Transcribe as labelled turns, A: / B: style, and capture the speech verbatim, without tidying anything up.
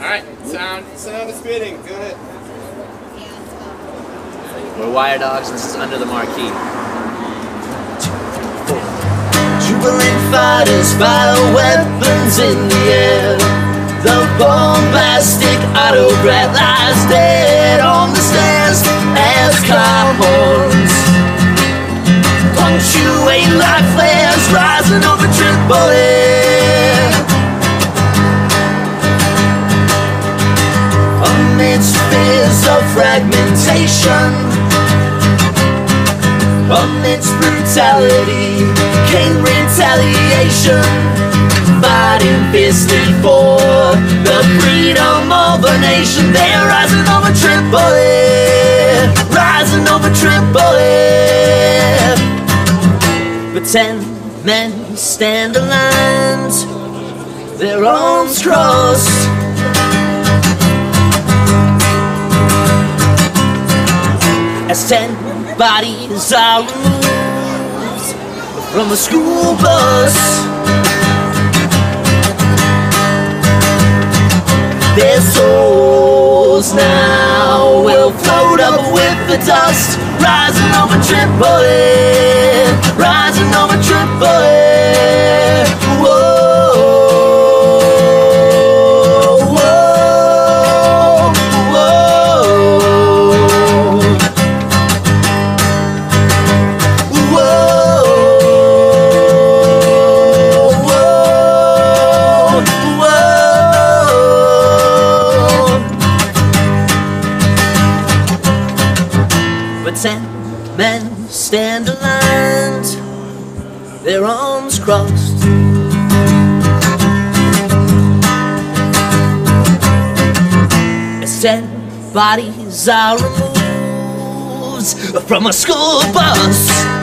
A: Alright, sound, sound is spinning. Go ahead.
B: We're Wiredogs, and this is Under the Marquee.
C: Jubilant fighters fire weapons in the air. The bombastic autocrat lies dead on the stairs as car horns punctuate like flares rising over Tripoli. Amidst fears of fragmentation, amidst brutality came retaliation, fighting fiercely for the freedom of a nation. They're rising over Tripoli, rising over Tripoli. But ten men stand aligned, their arms crossed. As ten bodies are removed from a school bus, their souls now will float up with the dust, rising over Tripoli, rising over Tripoli. Whoa. But ten men stand aligned, their arms crossed. As ten bodies are removed from a school bus,